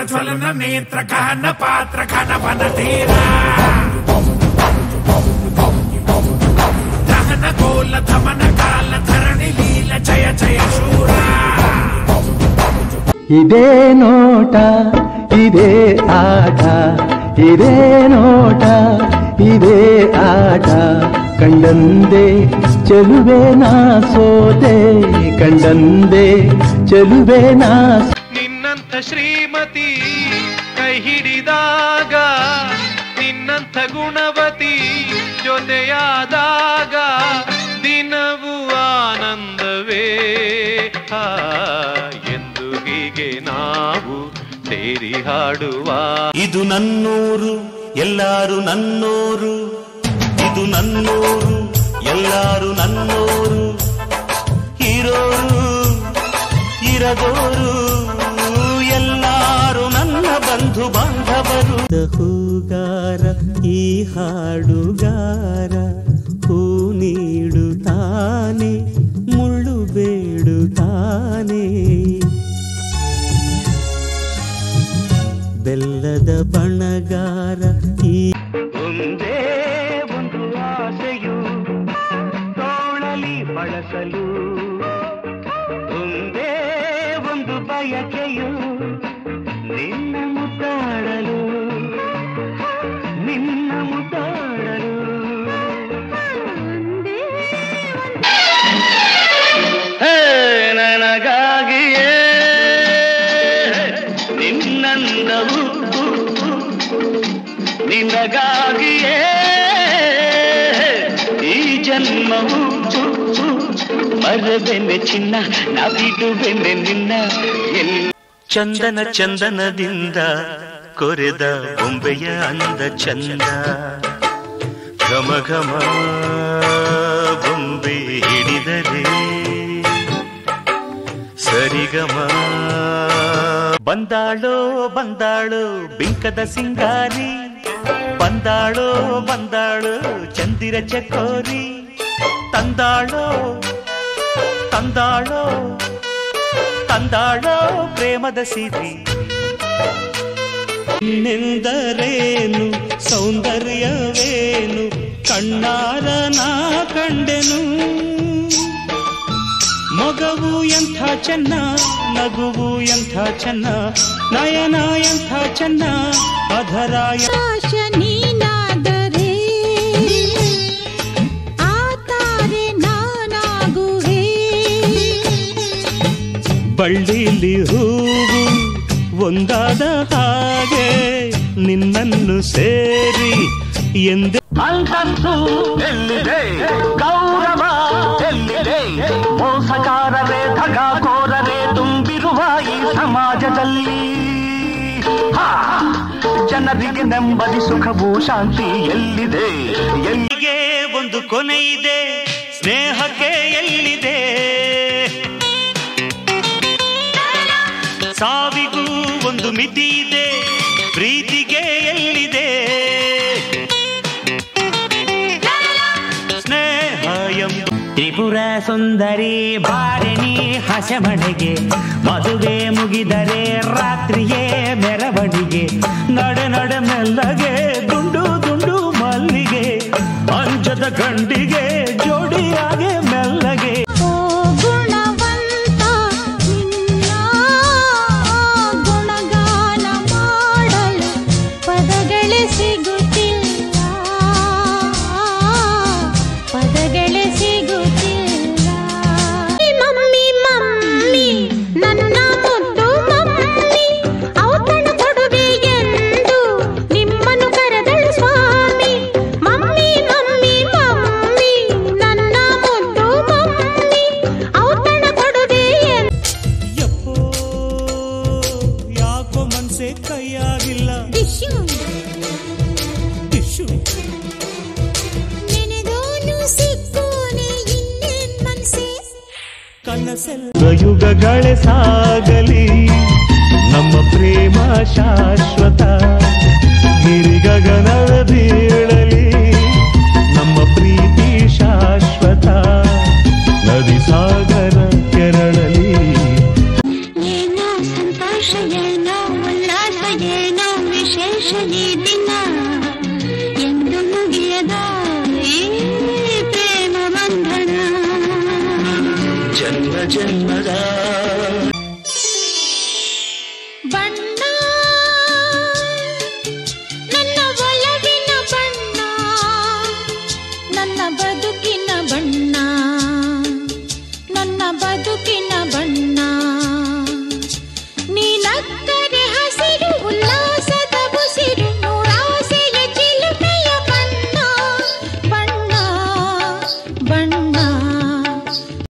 ಜ್ವಲನ ನೇತ್ರ ಗಹನ ಪಾತ್ರ ಘನವನ ತೀರ ದಹನ ಗೋಲ ಧಮನ ಕಾಲ ಧರಣಿ ಲೀಲ ಜಯ ಜಯ ಶೂರ. ಇದೇ ನೋಟ ಇದೇ ಆಟ, ಇದೇ ನೋಟ ಇದೇ ಆಟ, ಕಂಡಂದೆ ಚೆಲುವೆ ನಾ ಸೋತೆ, ಕಂಡಂದೆ ಚೆಲುವೆ ನಾ. ನಿನ್ನಂಥ ಶ್ರೀಮತಿ ಕೈ ಹಿಡಿದಾಗ, ನಿನ್ನಂಥ ಗುಣವತಿ ಜೊತೆಯಾದಾಗ ದಿನವೂ ಆನಂದವೇ. ಎಂದು ಹೀಗೆ ನಾವು ಸೇರಿ ಹಾಡುವ. ಇದು ನನ್ನೂರು ಎಲ್ಲಾರು ನನ್ನೋರು, ಇದು ನನ್ನೂರು ಎಲ್ಲಾರು ನನ್ನೋರು, ಇರೋರು ಇರದೋರು ಎಲ್ಲಾರು ನನ್ನ ಬಂಧು ಬಾಂಧವರು. ಹೂಗಾರ ಈ ಹಾಡುಗಾರ ಹೂ ನೀಡುತ್ತಾನೆ ಮುಳ್ಳು ಬೇಡುತ್ತಾನೆ, ಬೆಲ್ಲದ ಬಣಗಾರ ಈ. ಒಂದೇ ಒಂದು ಆಸೆಯು ತೋಳಲಿ ಬಳಸಲು, ಒಂದೇ ಒಂದು ಬಯಕೆಯು ನಿನ್ನ ಮುದ್ದಾಡಲು, ನಿನ್ನ ಮುದ್ದಾಡಲು. ನನಗಾಗಿಯೇ ನಿನ್ನಂದವು, ನಿನಗಾಗಿಯೇ ಈ ಜನ್ಮವು. ಮರಬೆನೆ ಚಿನ್ನ ನಾ ಬಿಡುವೆನೆ ನಿನ್ನ. ಚಂದನ ಚಂದನದಿಂದ ಕೊರೆದ ಬೊಂಬೆಯ ಅಂದ ಚಂದ, ಘಮ ಘಮ ಬೊಂಬೆ ಹಿಡಿದರೆ ಸರಿಗಮ. ಬಂದಾಳೋ ಬಂದಾಳೋ ಬಿಂಕದ ಸಿಂಗಾರಿ, ಬಂದಾಳೋ ಬಂದಾಳೋ ಚಂದಿರ ಚಕೋರಿ, ತಂದಾಳೋ ತಂದಾಳೋ ತಂದಾಳೋ ಪ್ರೇಮದ ಸಿರಿ. ನೆಂದರೇನು ಸೌಂದರ್ಯವೇನು ಕಣ್ಣಾರ ನಾ ಕಂಡೆನು, ಮಗವು ಎಂಥ ಚೆನ್ನ ನಗುವು ಎಂಥ ಚೆನ್ನ, ನಯನ ಎಂಥ ಚೆನ್ನ ಅಧರಾಯ. ನೀನಾದರೆ ಆತಾರೆ ನಾನಾಗುವೆ, ಬಳ್ಳಿಲಿ ಹೂವು ಒಂದಾದ ಹಾಗೆ ನಿನ್ನನ್ನು ಸೇರಿ ಎಂದೆ. ಅಂತಸ್ತು ಎಲ್ಲಿದೆ, ಗೌರವ ಎಲ್ಲಿದೆ, ಮೋಸಗಾರರೇ ದಗಾಕೋರರೇ ತುಂಬಿರುವ ಈ ಸಮಾಜದಲ್ಲಿ ಜನರಿಗೆ ನೆಮ್ಮದಿ ಸುಖವೂ ಶಾಂತಿ ಎಲ್ಲಿದೆ? ಎಲ್ಲಿಗೆ ಒಂದು ಕೊನೆ ಇದೆ, ಸ್ನೇಹಕ್ಕೆ ಎಲ್ಲಿದೆ, ಸಾವಿಗೂ ಒಂದು ಮಿತಿ ಇದೆ, ಪ್ರೀತಿಗೆ ಎಲ್ಲಿದೆ? ಸ್ನೇಹ ಎಂಬ ತ್ರಿಪುರ ಸುಂದರಿ ಬಾರಿಣಿ ಹಸೆಮಣೆಗೆ, ಮದುವೆ ಮುಗಿದರೆ ರಾತ್ರಿಯೇ ಮೆರವಣಿಗೆ, ನಡೆ ನಡೆ ಮೆಲ್ಲಗೆ ದುಂಡು ದುಂಡು ಮಲ್ಲಿಗೆ, ಅಂಜದ ಗಂಡಿಗೆ ಜೋಡಿಯಾಗೆ ಮೆಲ್ಲಗೆ. ಯುಗಗಳೇ ಸಾಗಲಿ ನಮ್ಮ ಪ್ರೇಮ ಶಾಶ್ವತ, ಗಿರಿಗಗನದ ಬೀಳಲಿ ನಮ್ಮ ಪ್ರೀತಿ ಶಾಶ್ವತ, ನದಿ ಸಾಗರ ಕೆರಳಲಿ. ಏನೋ ಸಂತೋಷ ಏನೋ ಉಲ್ಲಾಸ ಜನ್ಮದ ಬಣ್ಣ ನನ್ನ ಒಲವಿನ ಬಣ್ಣ ನನ್ನ ಬದುಕಿನ ಬಣ್ಣ ನನ್ನ ಬದುಕಿನ ಬಣ್ಣ ನೀನಕ್ಕರೆ ಹಸಿರು ಉಲ್ಲಾಸದ ಉಸಿರು ನೂರಾಸೆಯ ಚಿಲುಮೆಯ ಬಣ್ಣ ಬಣ್ಣ ಬಣ್ಣ